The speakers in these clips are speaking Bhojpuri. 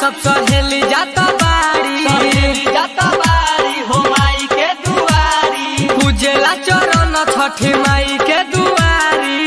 सब सहेली जाता बारी हो माई के दुआरी पूजेला चरण छठी माई के दुआरी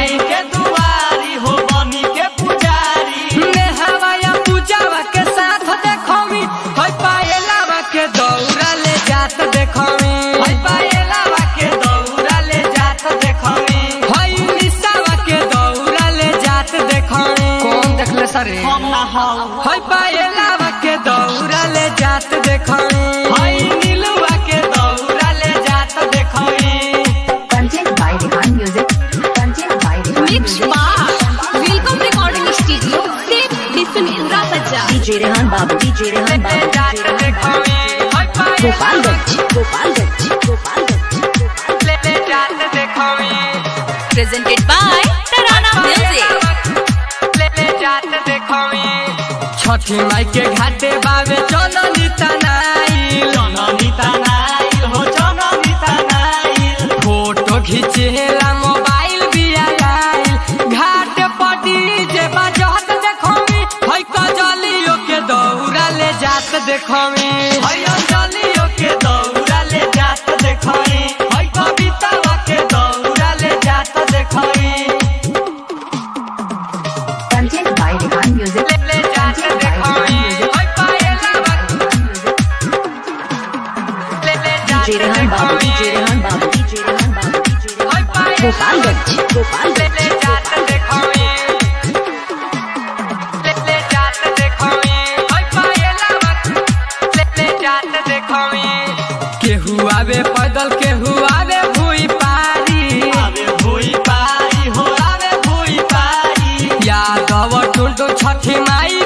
हो बनी के पुजारी नेहवाया पूजावा के साथ देखमी है पायलावा के दौरा ले जात देखमी है पायलावा के दौरा ले जात देखमी है निसावा के दौरा ले जात देखमी कौन देखले सरे हम ना है पायलावा के दौरा ले जात देखमी है नीलवा के दौरा ले जात देखमी Content by Rehan Music. Content by Rehan Mix Music. Welcome recording studio. Save Listen Indra Baja. DJ Rehan Babu. DJ Rehan Babu. DJ Rehan Babu. Gopalganj. Gopalganj. Gopalganj. Presented by Tarana Music. छठी माई के घाटे बावे जननी तनाइल हो जननी तनाइल फोटो खींचेला मोबाइल बिया लाइल घाट पर डीजे बजत देखमी है कजलियो के दौरा ले जात देखमी है अंजलियो के दौरा ले जात देखमी है कवितावा के दौरा ले जात देखमी Content by Rehan Music. Content by Rehan Music. DJ Rehan Babu. DJ Rehan Babu. DJ Rehan Babu. DJ Rehan Babu. Gopalganj. Gopalganj. केहू आवे पैदल केहू आवे भूई पारी हो आवे भूई पारी यादव टुंटू छठी माई